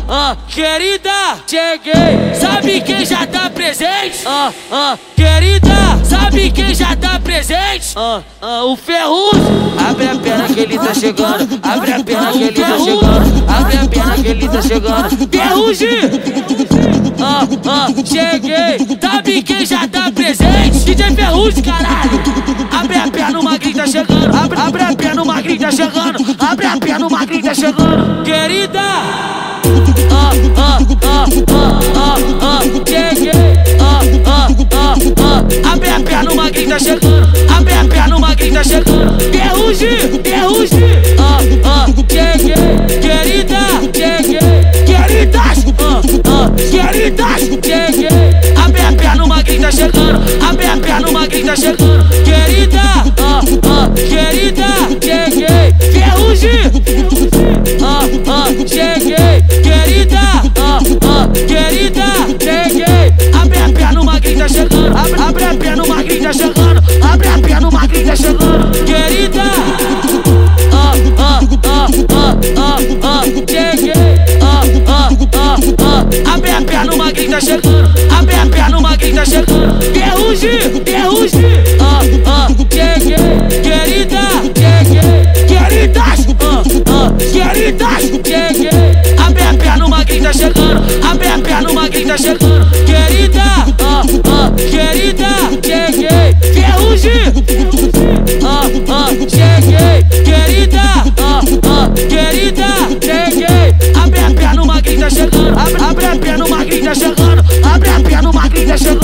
Querida, cheguei, sabe quem já tá presente? Querida, sabe quem já tá presente? O Ferrugem. Abre a perna que ele tá chegando, abre a perna que ele tá chegando, abre a perna que ele tá chegando. Ferrugem! Cheguei, sabe quem já tá presente? DJ Ferrugem, caralho! Abre a perna, o magrinho tá chegando, abre a perna, o magrinho tá chegando, abre a perna, o magrinho tá chegando. Querida! Cheguei, abre a perna, o magrinho tá chegando, abre a perna, o magrinho tá chegando. Ferrugem, Ferrugem, cheguei, querida, cheguei, queridas, cheguei, abre a perna, o magrinho tá chegando, abre a perna, o magrinho tá chegando. Querida, querida, cheguei, Ferrugem, cheguei, querida, querida, cheguei, abre a perna, o magrinho tá chegando, abre a perna, o magrinho tá chegando, abre a perna, o magrinho tá chegando. Querida, cheguei, abre a perna, o magrinho tá chegando, abre a perna, o magrinho tá chegando. Ferrugem, Ferrugem, cheguei, querida, cheguei, queridas, cheguei, abre a perna, o magrinho tá chegando, abre a perna, o magrinho tá chegando. Querida, querida, cheguei, Ferrugem, cheguei, querida, querida, cheguei, abre a perna, o magrinho tá chegando, abre a perna, o magrinho tá chegando, abre a perna, o magrinho tá chegando.